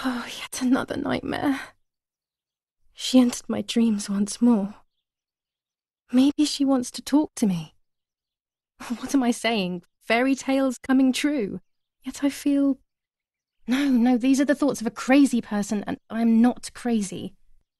Oh, yet another nightmare. She entered my dreams once more. Maybe she wants to talk to me. What am I saying? Fairy tales coming true. Yet I feel... No, these are the thoughts of a crazy person, and I'm not crazy.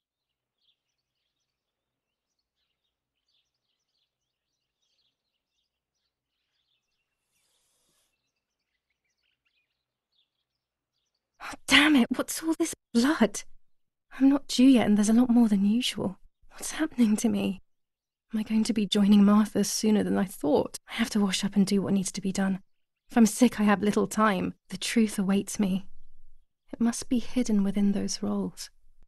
Oh, damn it, what's all this blood? I'm not due yet, and there's a lot more than usual. What's happening to me? Am I going to be joining Martha sooner than I thought? I have to wash up and do what needs to be done. If I'm sick, I have little time. The truth awaits me. It must be hidden within those rolls.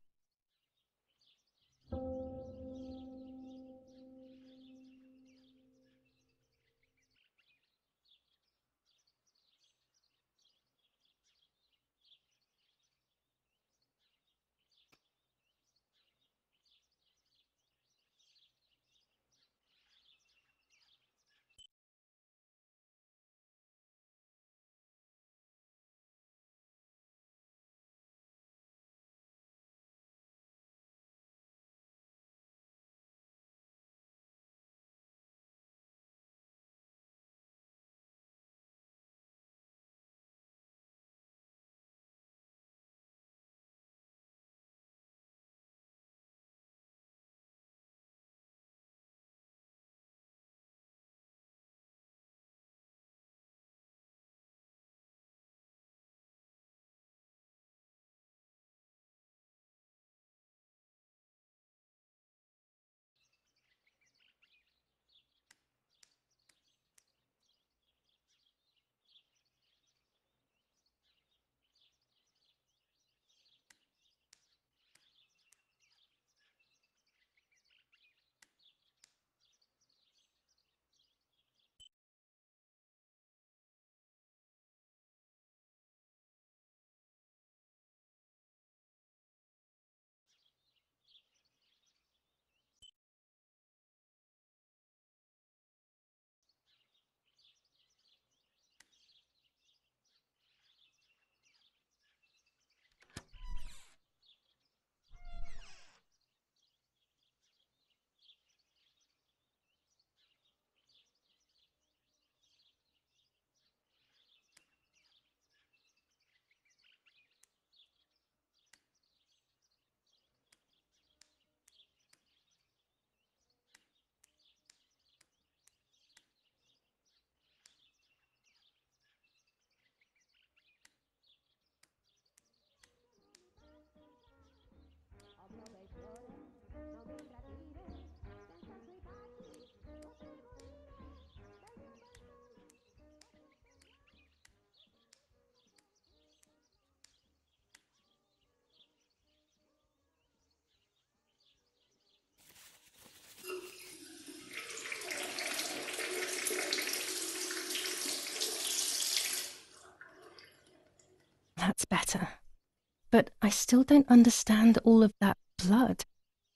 That's better. But I still don't understand all of that blood.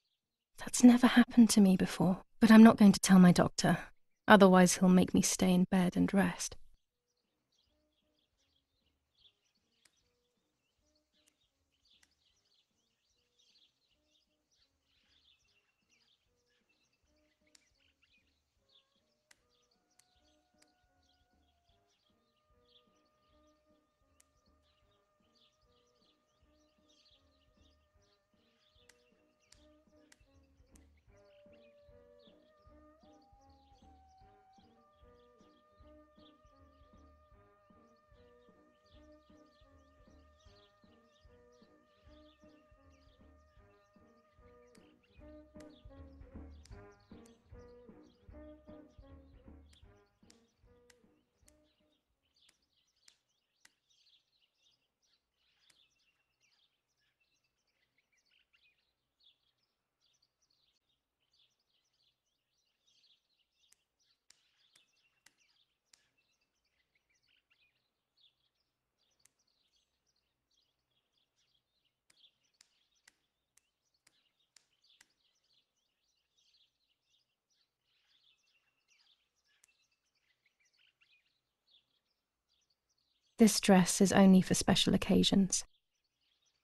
That's never happened to me before. But I'm not going to tell my doctor. Otherwise, he'll make me stay in bed and rest. This dress is only for special occasions.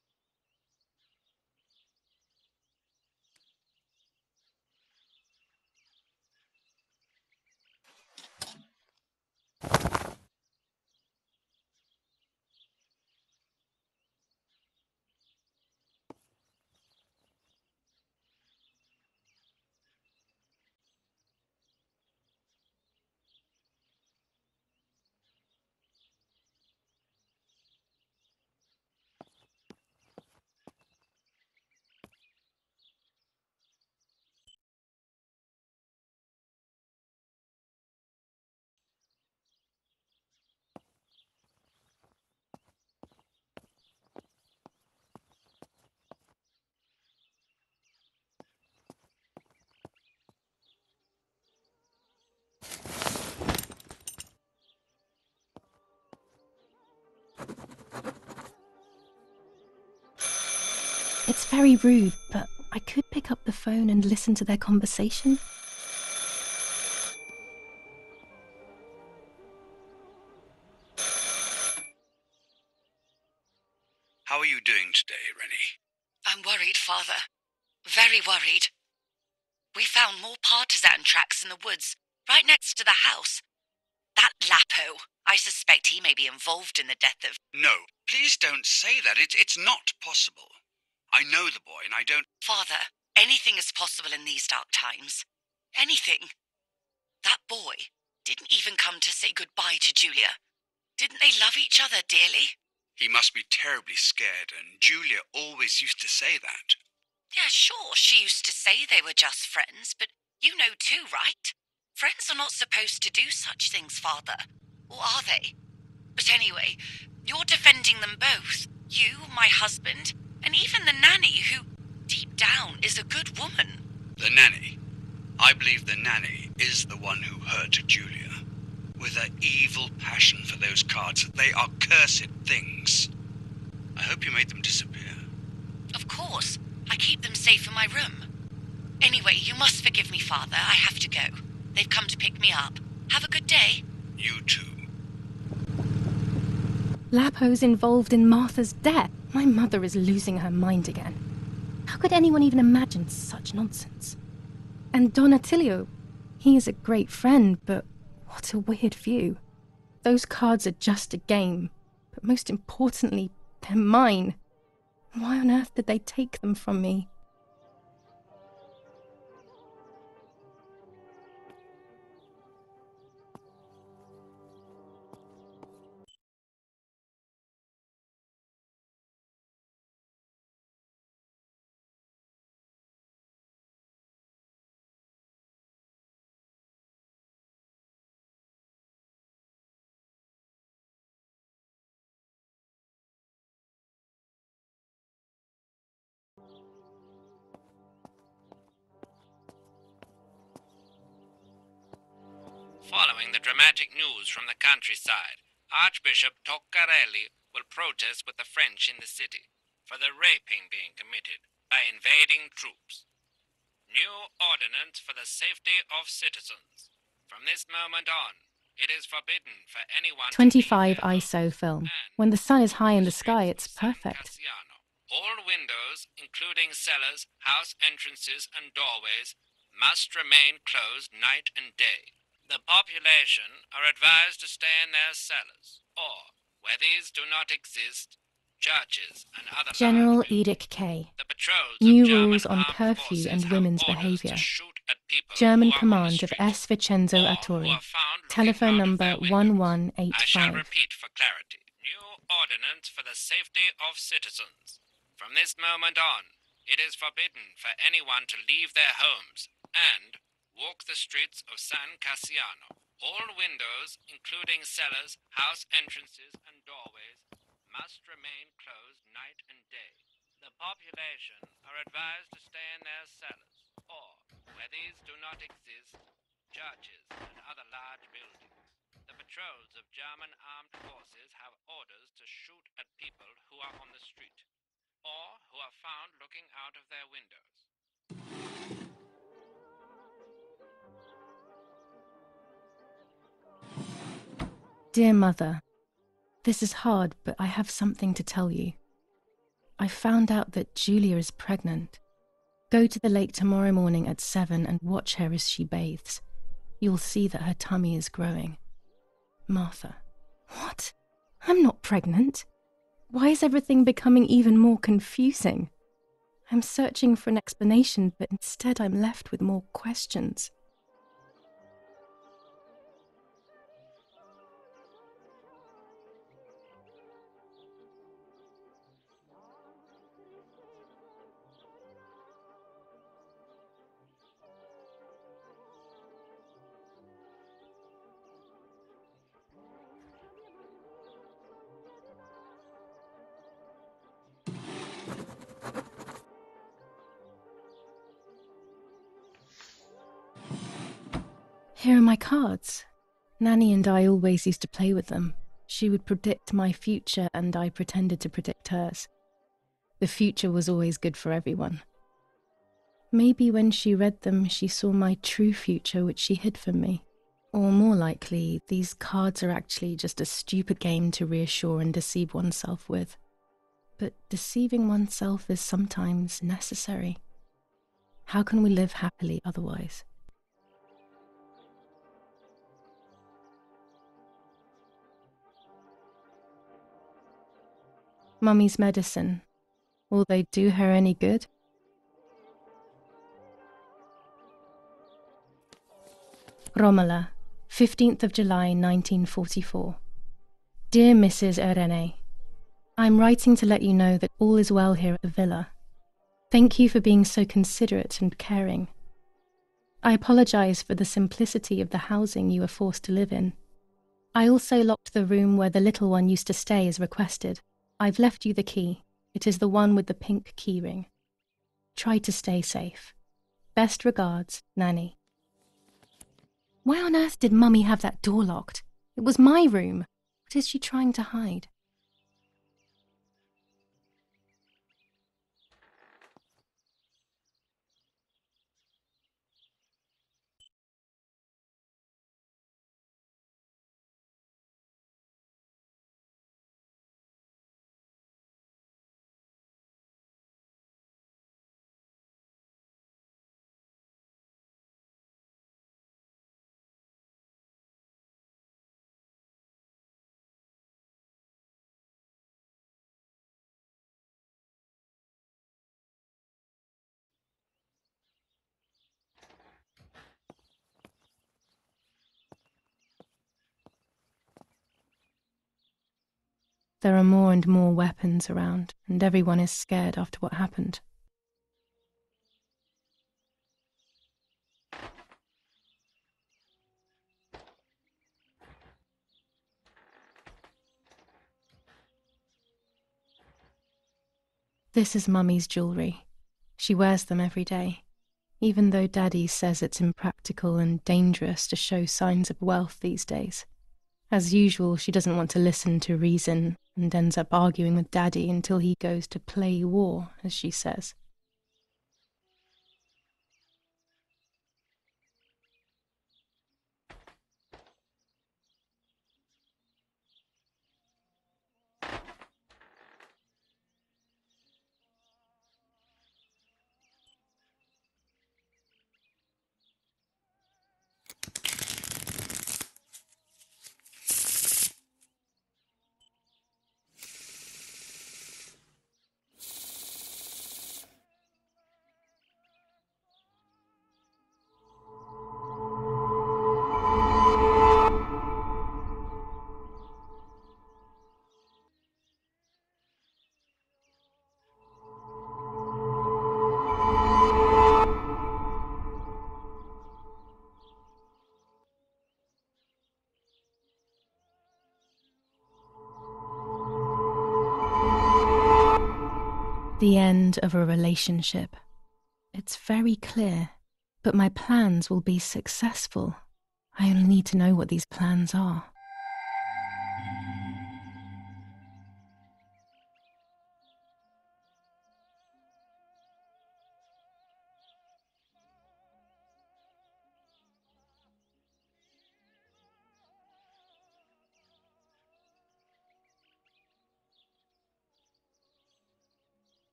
It's very rude, but I could pick up the phone and listen to their conversation. How are you doing today, Rennie? I'm worried, Father. Very worried. We found more partisan tracks in the woods, right next to the house. That Lapo, I suspect he may be involved in the death of... No, please don't say that. It's not possible. I know the boy and I don't... Father, anything is possible in these dark times. Anything. That boy didn't even come to say goodbye to Julia. Didn't they love each other dearly? He must be terribly scared, and Julia always used to say that. Yeah, sure, she used to say they were just friends, but you know too, right? Friends are not supposed to do such things, Father. Or are they? But anyway, you're defending them both. You, my husband, and even the nanny who, deep down, is a good woman. The nanny? I believe the nanny is the one who hurt Julia. With her evil passion for those cards, they are cursed things. I hope you made them disappear. Of course. I keep them safe in my room. Anyway, you must forgive me, Father. I have to go. They've come to pick me up. Have a good day. You too. Lapo's involved in Martha's death. My mother is losing her mind again. How could anyone even imagine such nonsense? And Don Attilio, he is a great friend, but what a weird view. Those cards are just a game, but most importantly, they're mine. Why on earth did they take them from me? Following the dramatic news from the countryside, Archbishop Toccarelli will protest with the French in the city for the raping being committed by invading troops. New ordinance for the safety of citizens. From this moment on, it is forbidden for anyone 25 to leave their ISO homes film. and When the sun is high in the streets sky, of it's San perfect. Cassiano. All windows, including cellars, house entrances, and doorways, must remain closed night and day. The population are advised to stay in their cellars, or, where these do not exist, churches and other General large buildings. Edict K. The patrols New of German rules on armed curfew forces and have women's orders behaviour. to shoot at people German who are on the command of street, S. Vincenzo or who Attori. are found looking Telephone out of number their windows. I shall 1185. repeat for clarity. New ordinance for the safety of citizens. From this moment on, it is forbidden for anyone to leave their homes and walk the streets of San Cassiano. All windows, including cellars, house entrances, and doorways, must remain closed night and day. The population are advised to stay in their cellars, or, where these do not exist, churches and other large buildings. The patrols of German armed forces have orders to shoot at people who are on the street, or who are found looking out of their windows. Dear Mother, this is hard, but I have something to tell you. I found out that Julia is pregnant. Go to the lake tomorrow morning at 7 and watch her as she bathes. You'll see that her tummy is growing. Martha. What? I'm not pregnant. Why is everything becoming even more confusing? I'm searching for an explanation, but instead I'm left with more questions. Here are my cards. Nanny and I always used to play with them. She would predict my future and I pretended to predict hers. The future was always good for everyone. Maybe when she read them, she saw my true future, which she hid from me. Or more likely, these cards are actually just a stupid game to reassure and deceive oneself with. But deceiving oneself is sometimes necessary. How can we live happily otherwise? Mummy's medicine. Will they do her any good? Romola, 15th of July 1944. Dear Mrs. Irene, I'm writing to let you know that all is well here at the villa. Thank you for being so considerate and caring. I apologize for the simplicity of the housing you were forced to live in. I also locked the room where the little one used to stay as requested. I've left you the key. It is the one with the pink keyring. Try to stay safe. Best regards, Nanny. Why on earth did Mummy have that door locked? It was my room. What is she trying to hide? There are more and more weapons around, and everyone is scared after what happened. This is Mummy's jewellery. She wears them every day, even though Daddy says it's impractical and dangerous to show signs of wealth these days. As usual, she doesn't want to listen to reason and ends up arguing with Daddy until he goes to play war, as she says. The end of a relationship. It's very clear, but my plans will be successful. I only need to know what these plans are.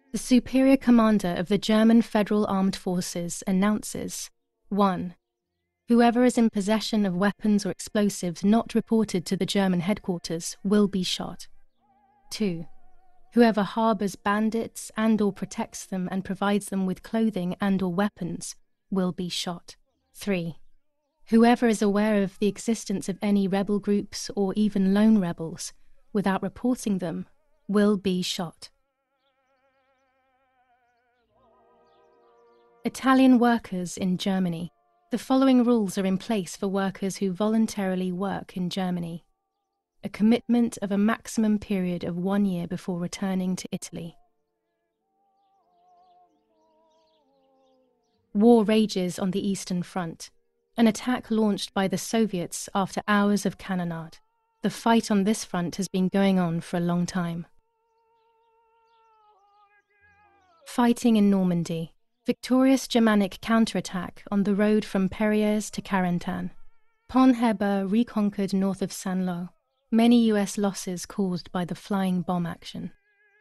The Superior Commander of the German Federal Armed Forces announces 1. Whoever is in possession of weapons or explosives not reported to the German headquarters will be shot. 2. Whoever harbors bandits and/or protects them and provides them with clothing and/or weapons will be shot. 3. Whoever is aware of the existence of any rebel groups or even lone rebels without reporting them will be shot. Italian workers in Germany. The following rules are in place for workers who voluntarily work in Germany. A commitment of a maximum period of 1 year before returning to Italy. War rages on the Eastern Front. An attack launched by the Soviets after hours of cannonade. The fight on this front has been going on for a long time. Fighting in Normandy. Victorious Germanic counterattack on the road from Perrières to Carentan. Pont Heber reconquered north of Saint-Lô. Many US losses caused by the flying bomb action.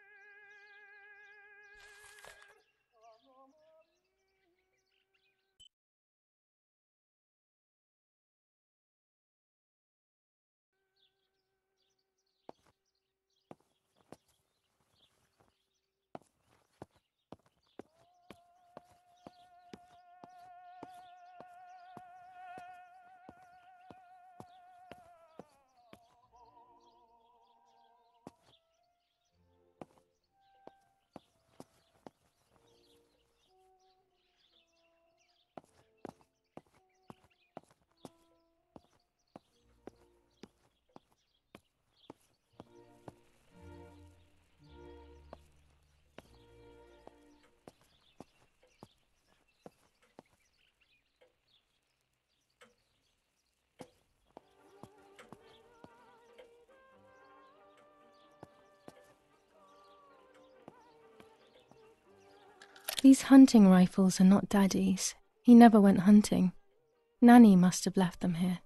These hunting rifles are not Daddy's. He never went hunting. Nanny must have left them here.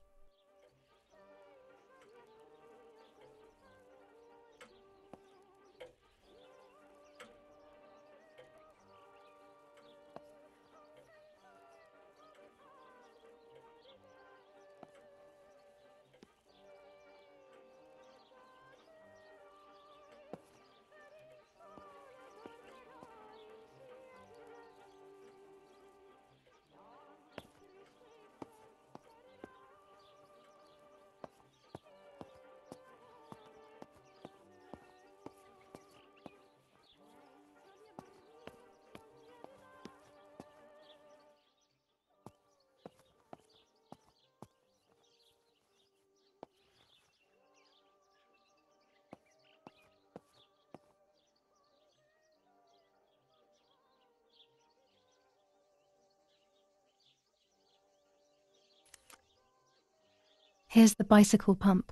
Here's the bicycle pump.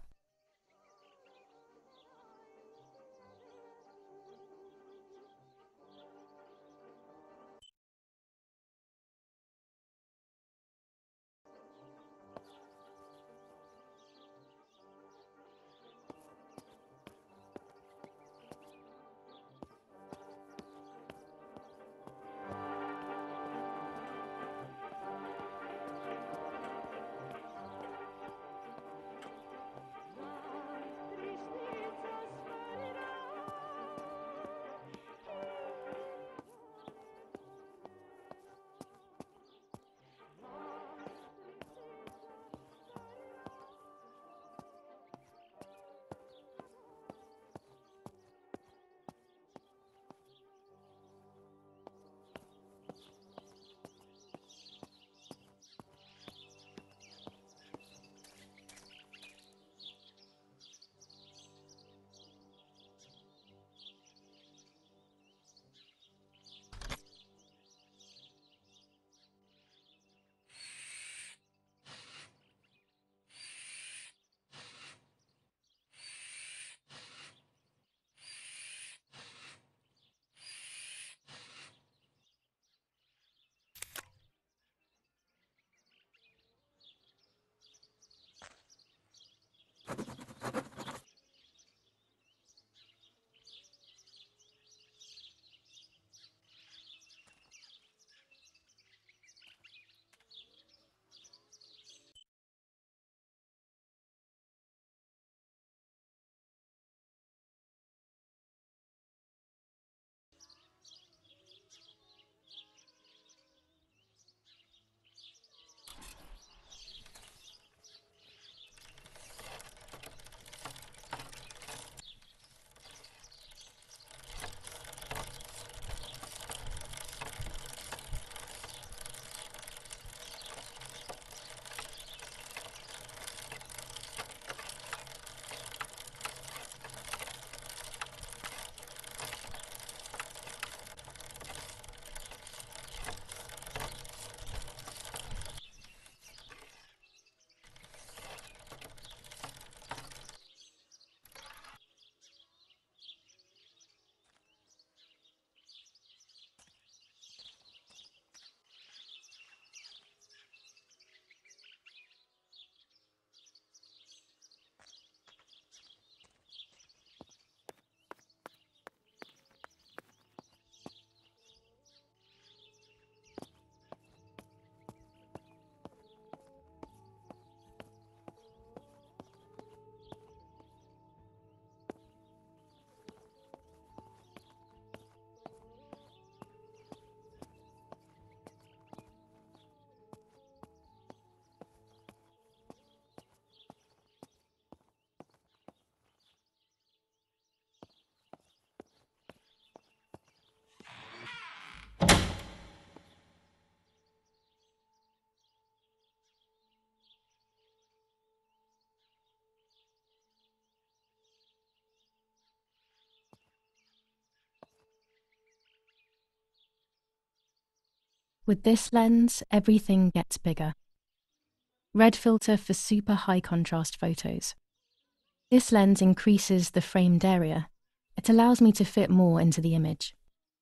With this lens, everything gets bigger. Red filter for super high contrast photos. This lens increases the framed area. It allows me to fit more into the image.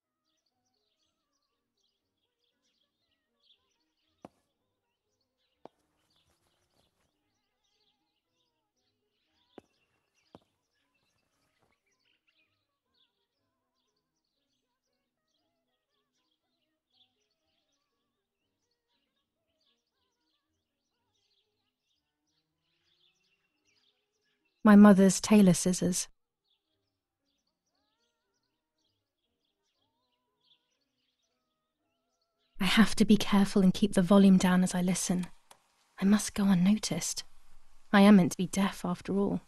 My mother's tailor scissors. I have to be careful and keep the volume down as I listen. I must go unnoticed. I am meant to be deaf after all.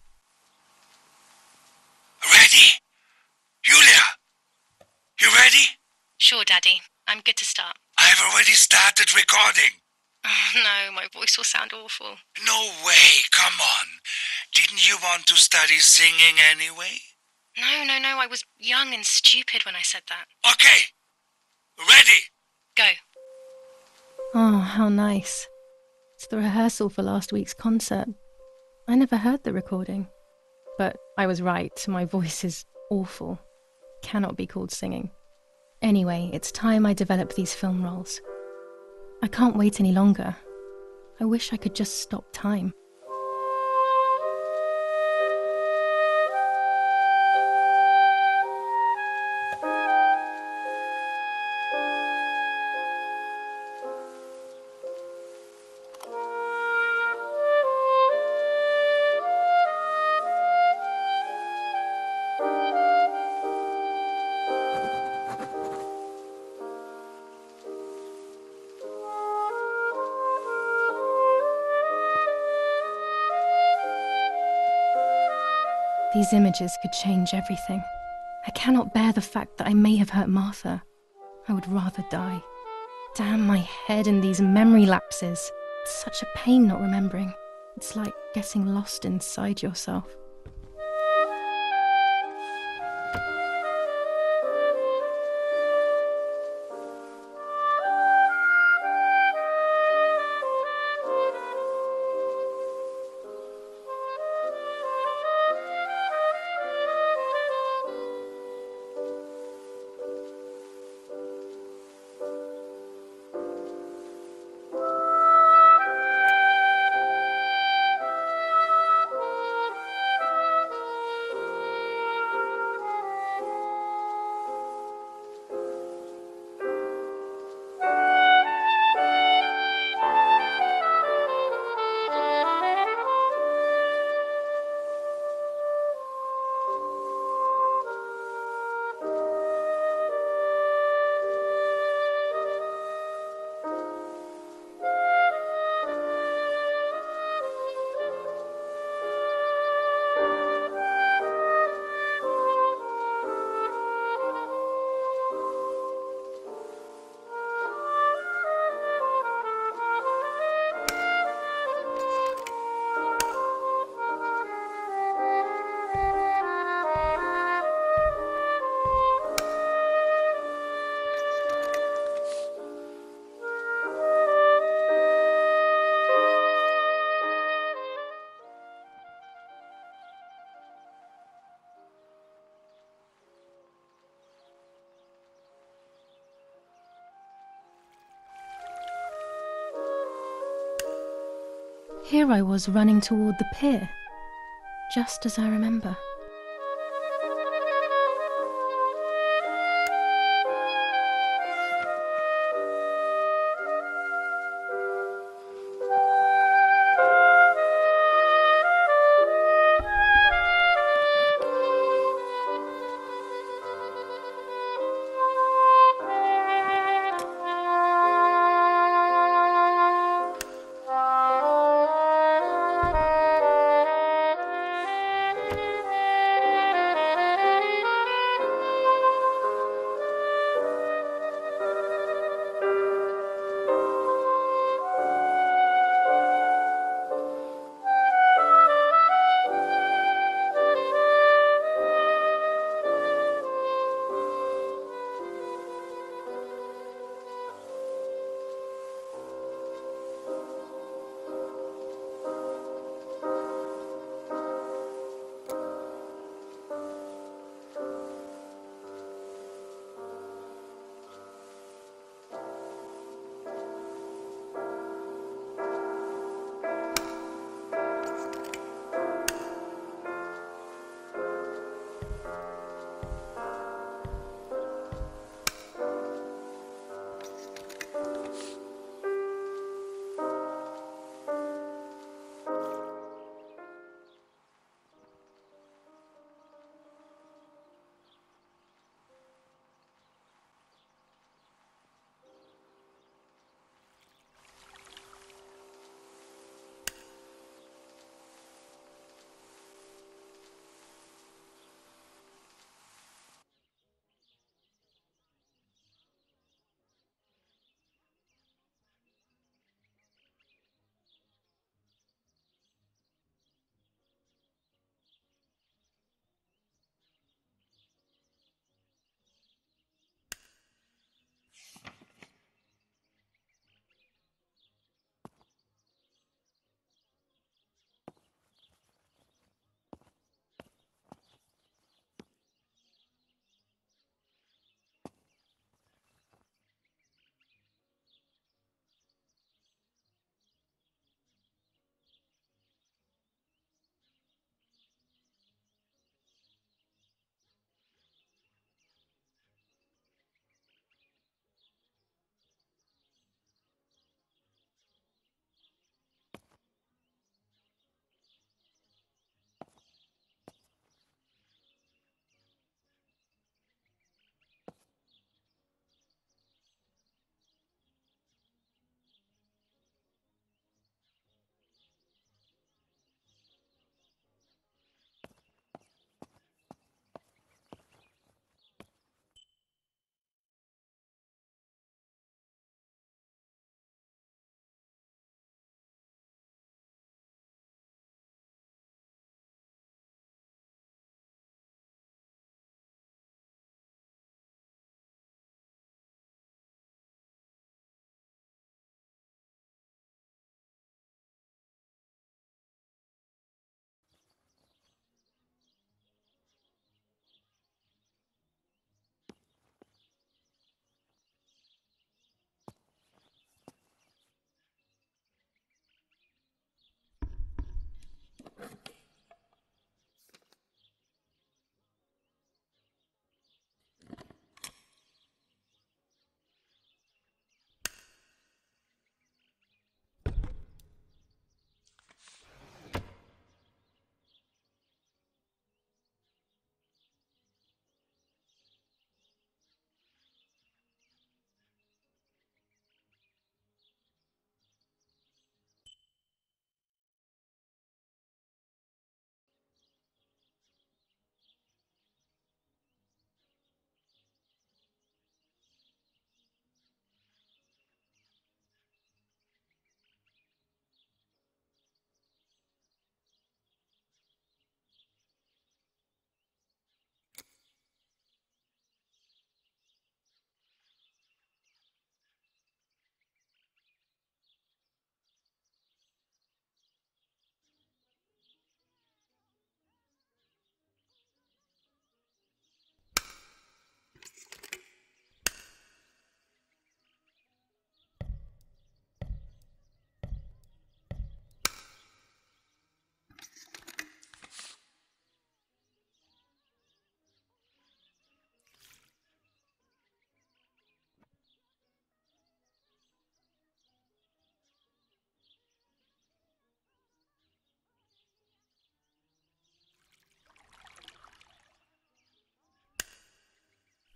Ready? Julia! You ready? Sure, Daddy. I'm good to start. I've already started recording. Oh, no, my voice will sound awful. No way, come on. Didn't you want to study singing anyway? No, I was young and stupid when I said that. Okay. Ready? Go. Oh, how nice. It's the rehearsal for last week's concert. I never heard the recording. But I was right, my voice is awful. Cannot be called singing. Anyway, it's time I develop these film roles. I can't wait any longer. I wish I could just stop time. These images could change everything. I cannot bear the fact that I may have hurt Martha. I would rather die. Damn my head and these memory lapses. It's such a pain not remembering. It's like getting lost inside yourself. Here I was running toward the pier, just as I remember.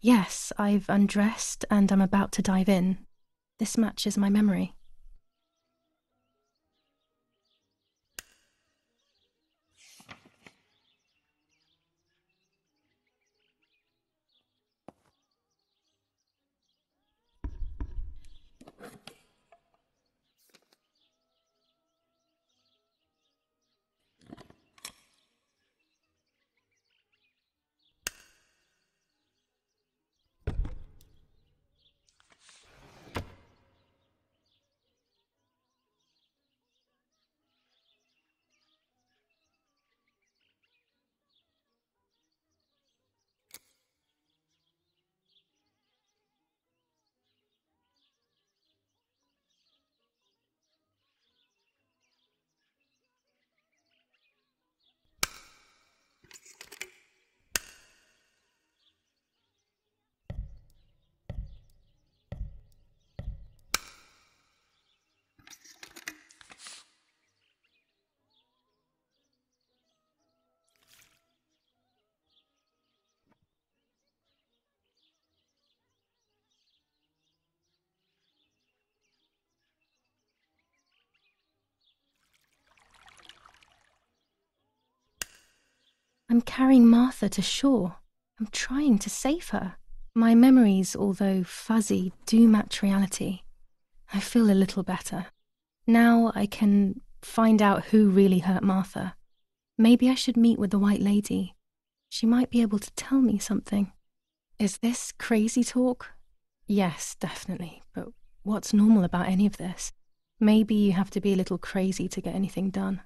Yes, I've undressed and I'm about to dive in. This matches my memory. I'm carrying Martha to shore. I'm trying to save her. My memories, although fuzzy, do match reality. I feel a little better. Now I can find out who really hurt Martha. Maybe I should meet with the White Lady. She might be able to tell me something. Is this crazy talk? Yes, definitely. But what's normal about any of this? Maybe you have to be a little crazy to get anything done.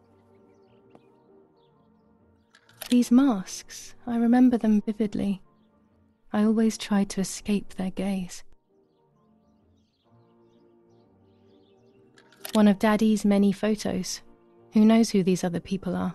These masks, I remember them vividly. I always tried to escape their gaze. One of Daddy's many photos. Who knows who these other people are?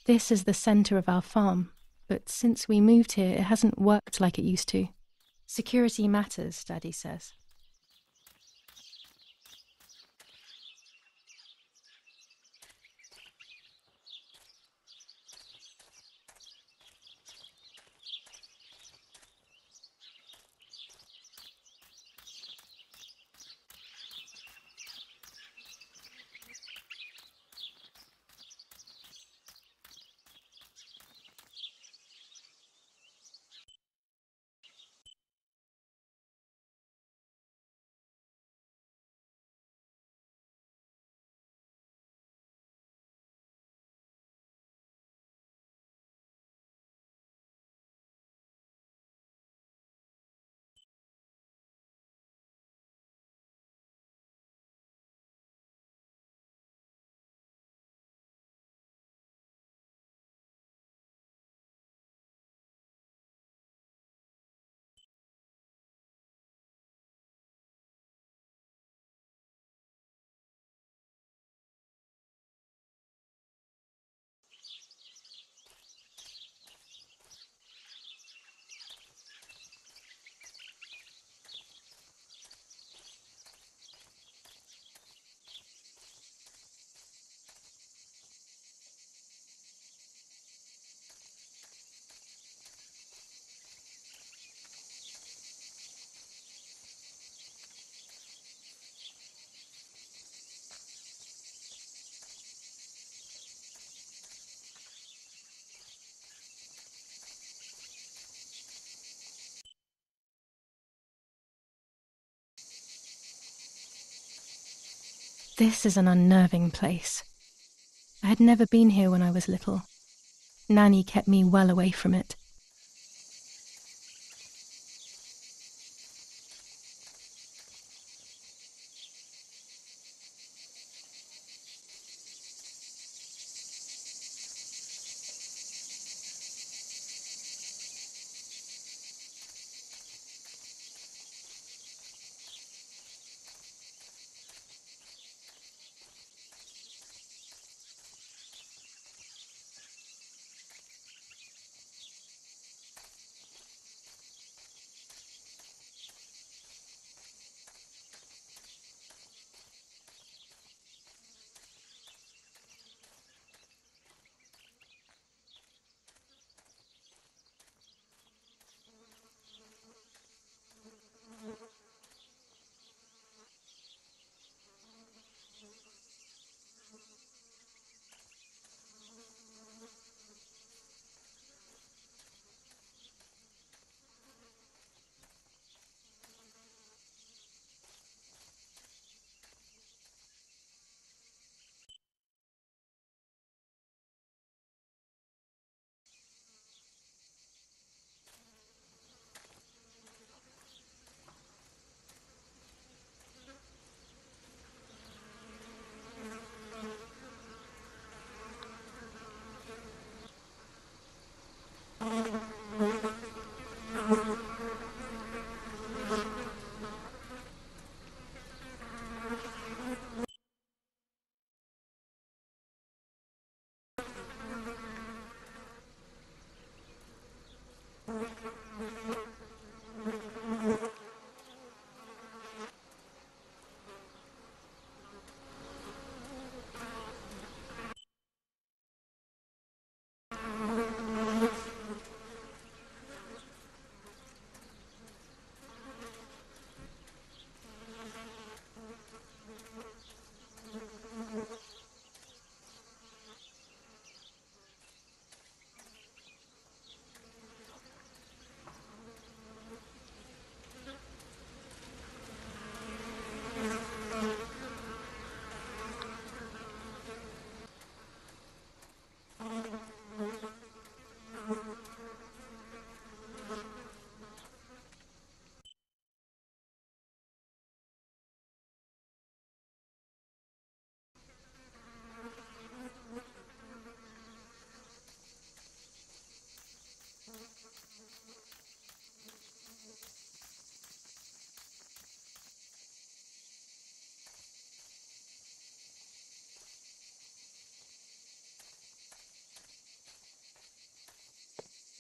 This is the centre of our farm, but since we moved here, it hasn't worked like it used to. Security matters, Daddy says. This is an unnerving place. I had never been here when I was little. Nanny kept me well away from it.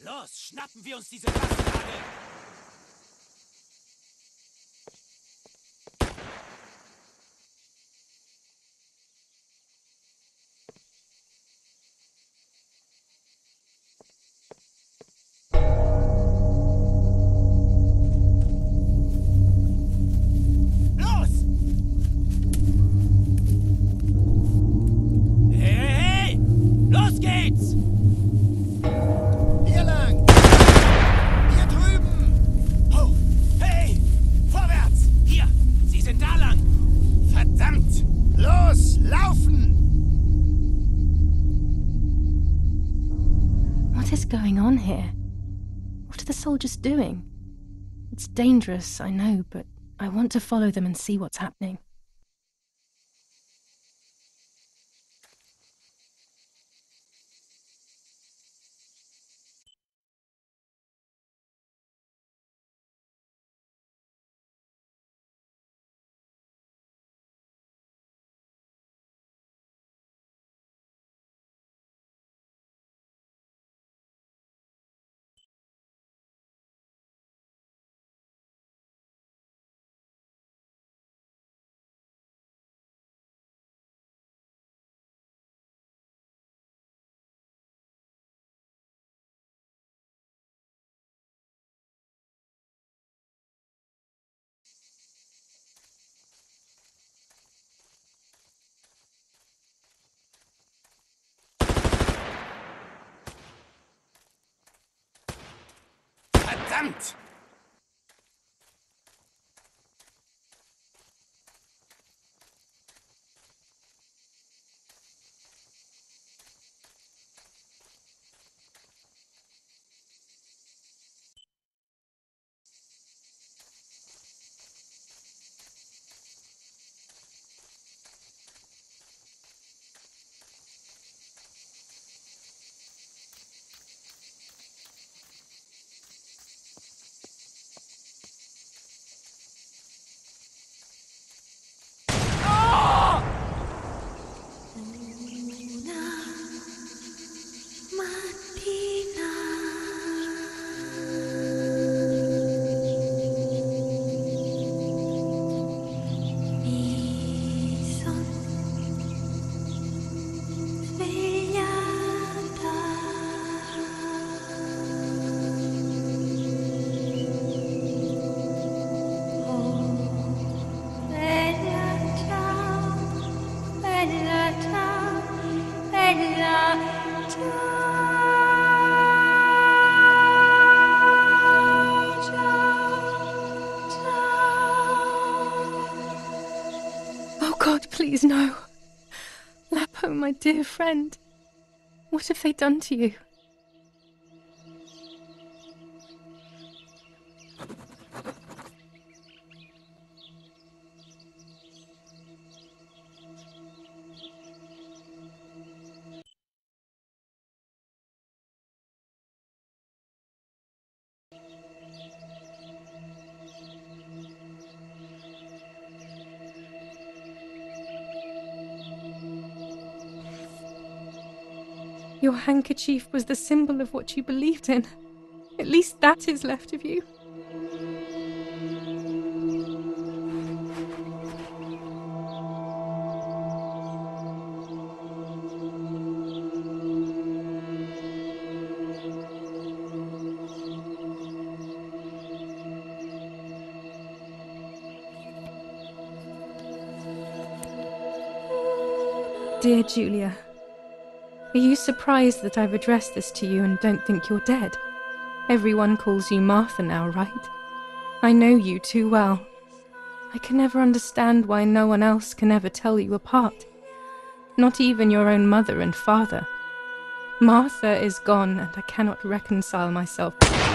Los, schnappen wir uns diese Bastarde! What is going on here? What are the soldiers doing? It's dangerous, I know, but I want to follow them and see what's happening. Verdammt! Oh God, please no. Lapo, my dear friend. What have they done to you? Your handkerchief was the symbol of what you believed in. At least that is left of you. Dear Julia, are you surprised that I've addressed this to you and don't think you're dead? Everyone calls you Martha now, right? I know you too well. I can never understand why no one else can ever tell you apart. Not even your own mother and father. Martha is gone and I cannot reconcile myself.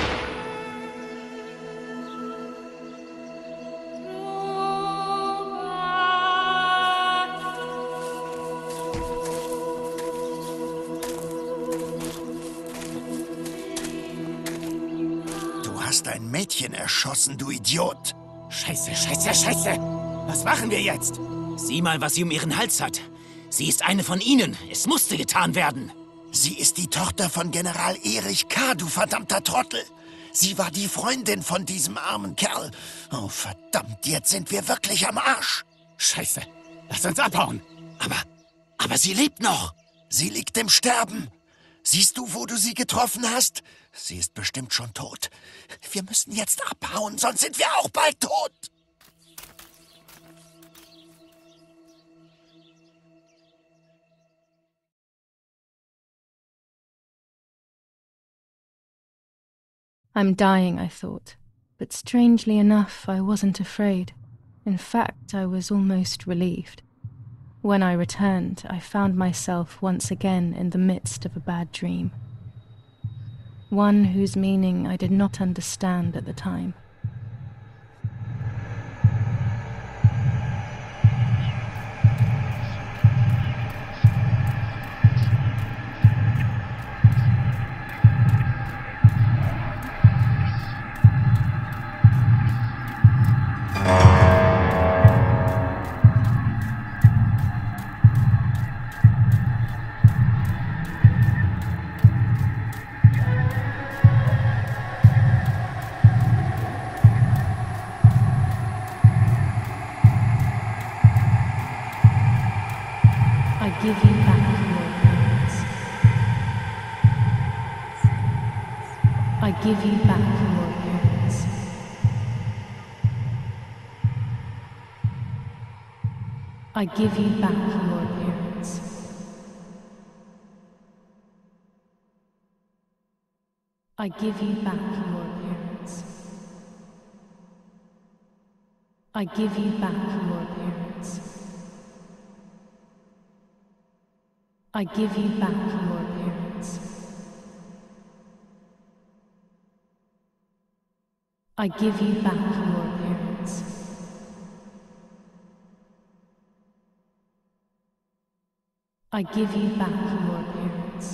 Du hast ein Mädchen erschossen, du Idiot! Scheiße, scheiße, scheiße! Was machen wir jetzt? Sieh mal, was sie um ihren Hals hat. Sie ist eine von ihnen. Es musste getan werden. Sie ist die Tochter von General Erich K., du verdammter Trottel. Sie war die Freundin von diesem armen Kerl. Oh, verdammt, jetzt sind wir wirklich am Arsch. Scheiße. Lass uns abhauen. Aber sie lebt noch. Sie liegt im Sterben. Siehst du, wo du sie getroffen hast? Sie ist bestimmt schon tot. Wir müssen jetzt abhauen, sonst sind wir auch bald tot. I'm dying, I thought, but strangely enough, I wasn't afraid. In fact, I was almost relieved. When I returned, I found myself once again in the midst of a bad dream. One whose meaning I did not understand at the time. I give you back your appearance. I give you back your appearance. I give you back your appearance. I give you back your appearance. I give you back your appearance. I give you back your appearance. I give you back your appearance. I give you back your appearance.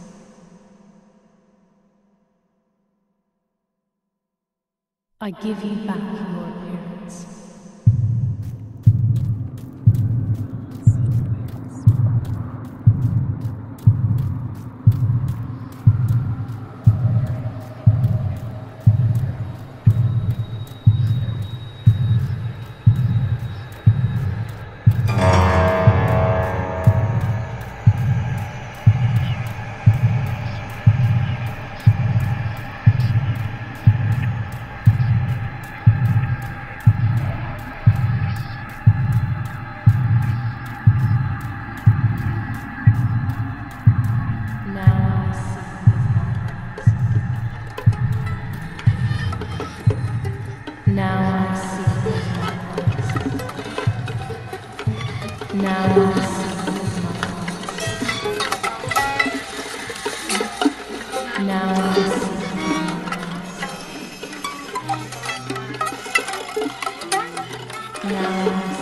I give you back your appearance. Now I see with my eyes. Now I see with my eyes. Now I see with my eyes. Now I